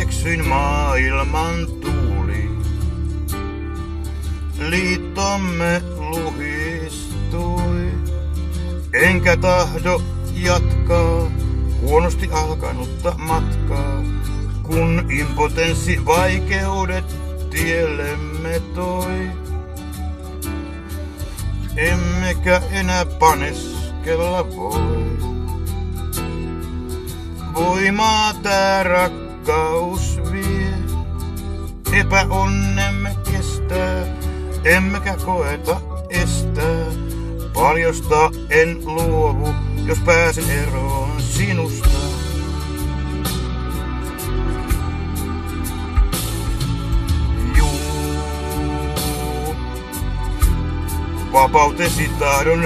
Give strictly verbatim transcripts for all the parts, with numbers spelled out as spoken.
eksyin maailman tuuliin. Liittomme luhistui, enkä tahdo jatkaa huonosti alkanutta matkaa, kun impotenssi vaikeudet tiellemme toi. Emmekä enää paneskella voi. Voimaa tää rakkaus vie, epäonnemme kestää, emmekä koeta estää. Paljosta en luovu, jos pääsen eroon sinusta. Juu, vapautesi tahdon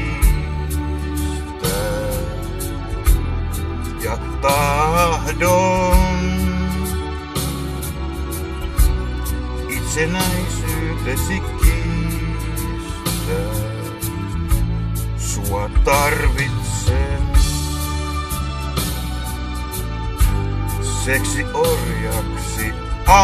riistää. Ja tahdon itsenäisyytesi kiistää. Sua tarvitsen seksi orjaksi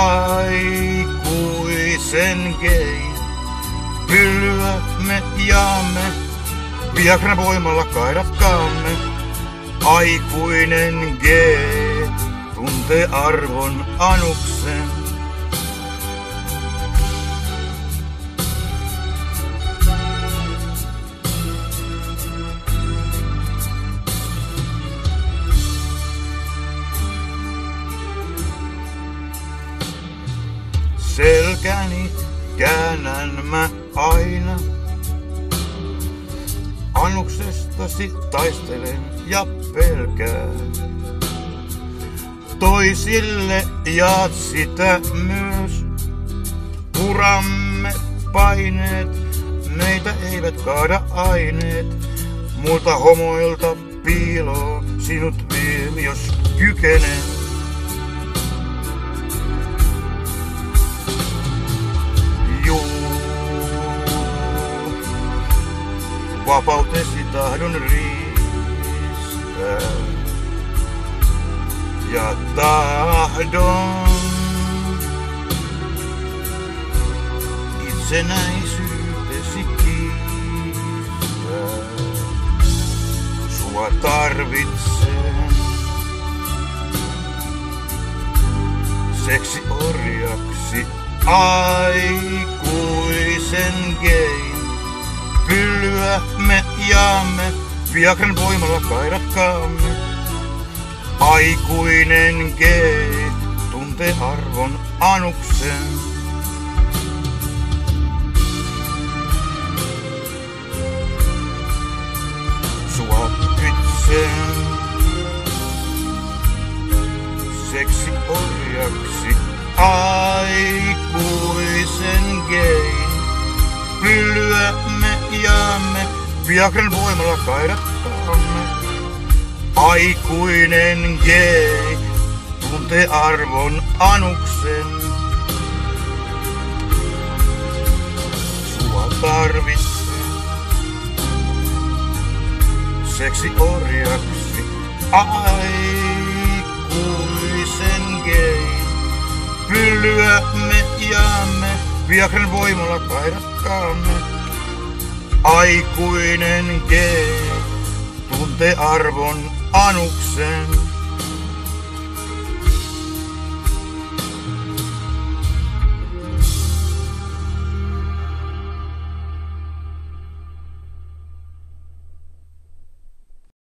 aikuisen gay. Pyllyä me jaamme, Viagran voimalla kaidatkaamme. Aikuinen G tuntee arvon anuksen. Selkäni käännän mä aina. Anuksestasi taistelen ja pelkään. Toisille jaat sitä myös. Puramme paineet, meitä eivät kaada aineet. Muilta homoilta piiloo, sinut vie, jos kykenen. Vapautesi tahdon riistää. Ja tahdon itsenäisyytesi kiistää. Sua tarvitsen seksi orjaksi aikuisen gay. Pyllyä me jaamme, Viagran voimalla kaidatkaamme. Aikuinen G tuntee arvon anuksen. Sua kytsen seksi orjaksi aikuisen G. Pyllyä me jaamme, Viagran voimalla kaidatkaamme. Aikuinen G tuntee arvon anuksen. Sua tarvitsen seksi orjaksi aikuisen G. Pyllyä me jaamme, Viagran voimalla kaidatkaamme. Aikuinen G tuntee arvon anuksen.